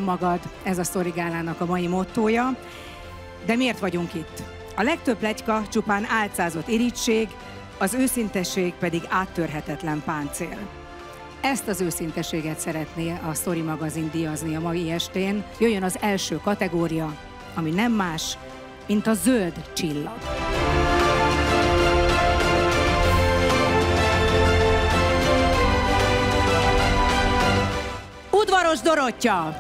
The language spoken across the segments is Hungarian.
önmagad, ez a sztorigálának a mai mottója. De miért vagyunk itt? A legtöbb pletyka csupán álcázott irigység, az őszintesség pedig áttörhetetlen páncél. Ezt az őszinteséget szeretné a Sztori magazin díjazni a mai estén. Jöjjön az első kategória, ami nem más, mint a zöld csillag. Udvaros Dorottya!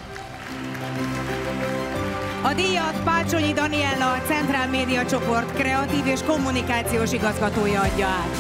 A díjat Pácsonyi Daniella, a Centrál Média Csoport kreatív és kommunikációs igazgatója adja át.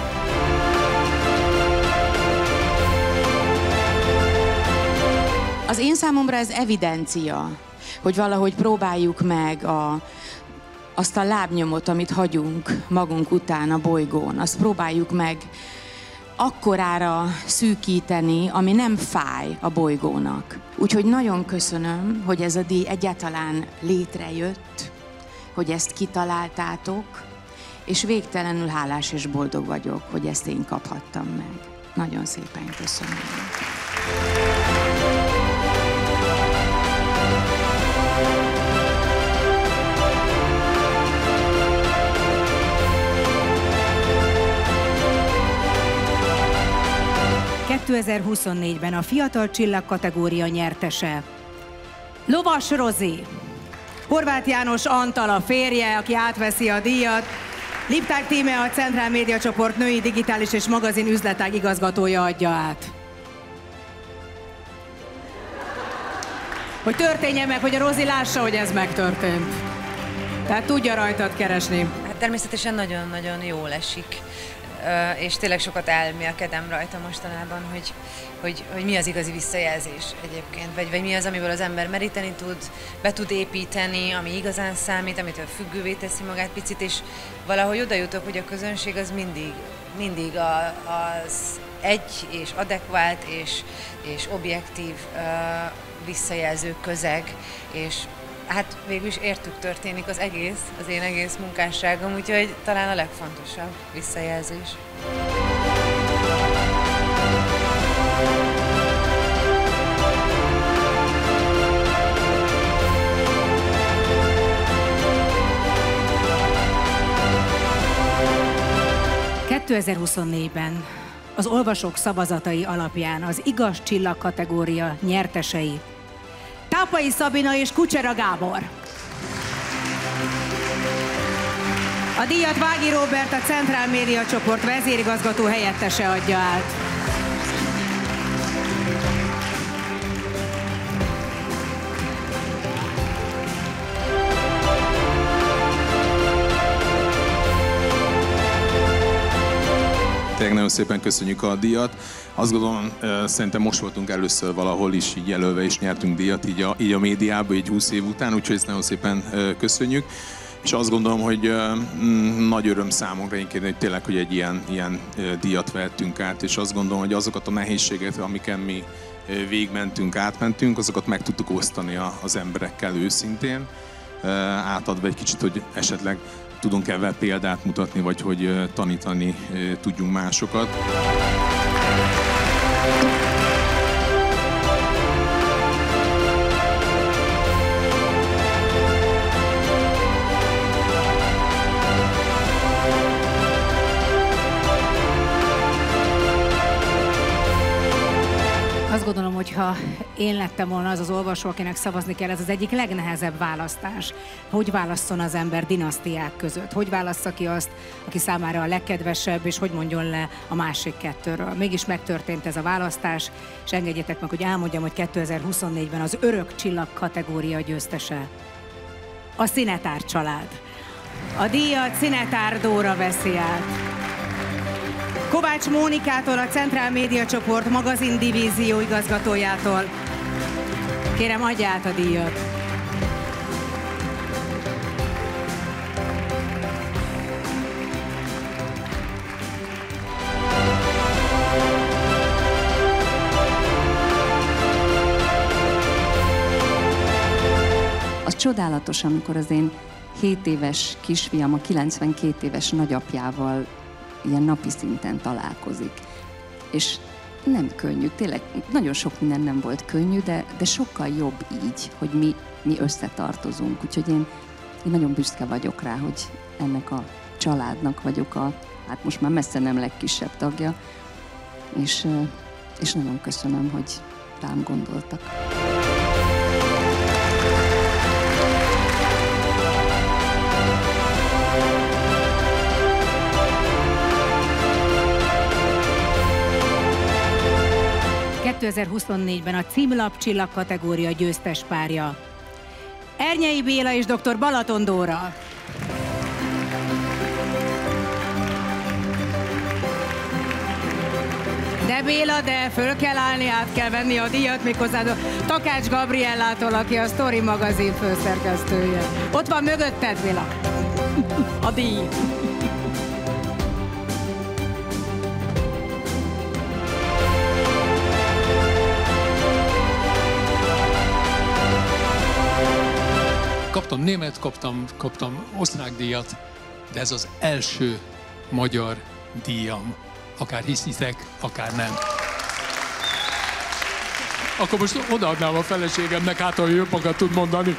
Az én számomra ez evidencia, hogy valahogy próbáljuk meg azt a lábnyomot, amit hagyunk magunk után a bolygón, azt próbáljuk meg akkorára szűkíteni, ami nem fáj a bolygónak. Úgyhogy nagyon köszönöm, hogy ez a díj egyáltalán létrejött, hogy ezt kitaláltátok, és végtelenül hálás és boldog vagyok, hogy ezt én kaphattam meg. Nagyon szépen köszönöm. ...2024-ben a Fiatal Csillag kategória nyertese Lovas Rozi, Horváth János Antal a férje, aki átveszi a díjat, Lipták Tíme, a Centrál Média Csoport női digitális és magazin üzletág igazgatója adja át. Hogy történjen meg, hogy a Rozi lássa, hogy ez megtörtént. Tehát tudja rajtad keresni. Hát természetesen nagyon-nagyon jól esik. És tényleg sokat elmélkedem rajta mostanában, hogy mi az igazi visszajelzés egyébként, vagy mi az, amiből az ember meríteni tud, be tud építeni, ami igazán számít, amitől függővé teszi magát picit, és valahogy oda jutok, hogy a közönség az mindig az egy és adekvált és objektív visszajelző közeg, és hát végül is értük történik az én egész munkásságom, úgyhogy talán a legfontosabb visszajelzés. ...2024-ben az olvasók szavazatai alapján az Igaz Csillag kategória nyertesei Tápai Szabina és Kucsera Gábor. A díjat Vági Róbert, a Centrál Média Csoport vezérigazgató helyettese adja át. Tényleg nagyon szépen köszönjük a díjat. Azt gondolom, szerintem most voltunk először valahol is így jelölve, és nyertünk díjat így a médiában, így 20 év után, úgyhogy ezt nagyon szépen köszönjük. És azt gondolom, hogy nagy öröm számunkra hogy tényleg, hogy egy ilyen díjat vehettünk át, és azt gondolom, hogy azokat a nehézségeket, amiken mi végigmentünk, átmentünk, azokat meg tudtuk osztani az emberekkel őszintén, átadva egy kicsit, hogy esetleg tudunk ebben példát mutatni, vagy hogy tanítani tudjunk másokat. Azt gondolom, hogy ha én lettem volna az olvasó, akinek szavazni kell, ez az egyik legnehezebb választás. Hogy válasszon az ember dinasztiák között? Hogy válassza ki azt, aki számára a legkedvesebb, és hogy mondjon le a másik kettőről? Mégis megtörtént ez a választás, és engedjétek meg, hogy elmondjam, hogy 2024-ben az Örök Csillag kategória győztese a Szinetár család. A díjat Szinetár Dóra veszi át. Kovács Mónikától, a Centrál Média Csoport magazin divízió igazgatójától. Kérem, adja át a díjat. Az csodálatos, amikor az én 7 éves kisfiam a 92 éves nagyapjával ilyen napi szinten találkozik. És nem könnyű, tényleg nagyon sok minden nem volt könnyű, de sokkal jobb így, hogy mi összetartozunk. Úgyhogy én nagyon büszke vagyok rá, hogy ennek a családnak vagyok hát most már messze nem legkisebb tagja, és nagyon köszönöm, hogy rám gondoltak. ...2024-ben a címlap csillag kategória győztes párja Ernyei Béla és dr. Balaton Dóra. De Béla, de föl kell állni, át kell venni a díjat, méghozzá Takács Gabriellától, aki a Story magazin főszerkesztője. Ott van mögötted, Béla. A díj. Kaptam német, kaptam osztrák díjat, de ez az első magyar díjam. Akár hiszitek, akár nem. Akkor most odaadnám a feleségemnek, hát ha ő jobbakat tud mondani.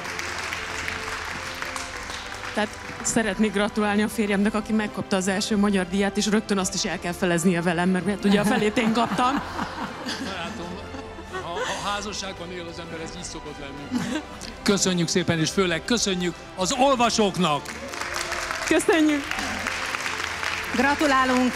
Tehát szeretnék gratulálni a férjemnek, aki megkapta az első magyar díjat, és rögtön azt is el kell feleznie velem, mert ugye a felét én kaptam. Barátom, ha házasságban él az ember, ez így szokott lenni. Köszönjük szépen, és főleg köszönjük az olvasóknak! Köszönjük! Gratulálunk!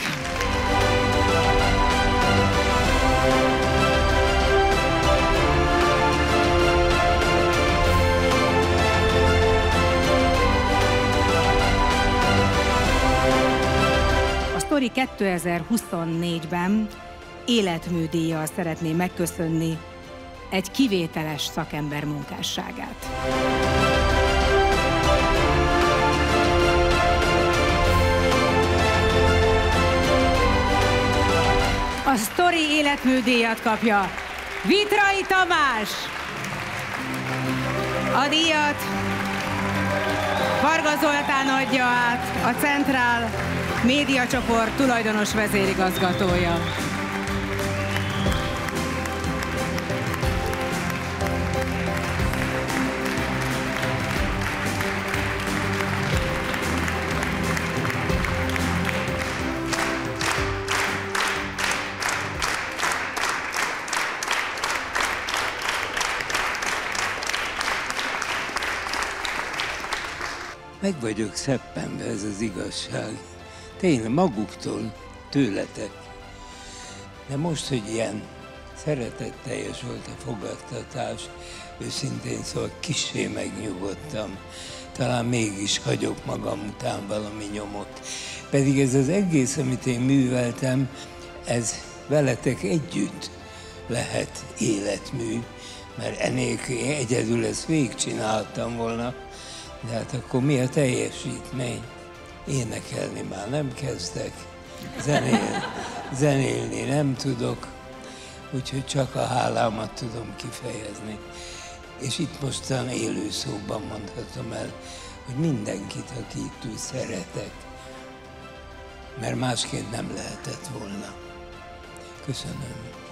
A Story 2024-ben életműdíjjal szeretné megköszönni egy kivételes szakember munkásságát. A Story életműdíjat kapja Vitrai Tamás. A díjat Varga Zoltán adja át, a Centrál médiacsoport tulajdonos vezérigazgatója. Meg vagyok szeppenve, ez az igazság. Tényleg maguktól, tőletek. De most, hogy ilyen szeretetteljes volt a fogadtatás, őszintén szóval kissé megnyugodtam. Talán mégis hagyok magam után valami nyomot. Pedig ez az egész, amit én műveltem, ez veletek együtt lehet életmű, mert enélkül én egyedül ezt végigcsináltam volna. De hát akkor mi a teljesítmény? Énekelni már nem kezdek, zenélni nem tudok, úgyhogy csak a hálámat tudom kifejezni. És itt mostan élő szóban mondhatom el, hogy mindenkit, aki itt ül, szeretek, mert másként nem lehetett volna. Köszönöm.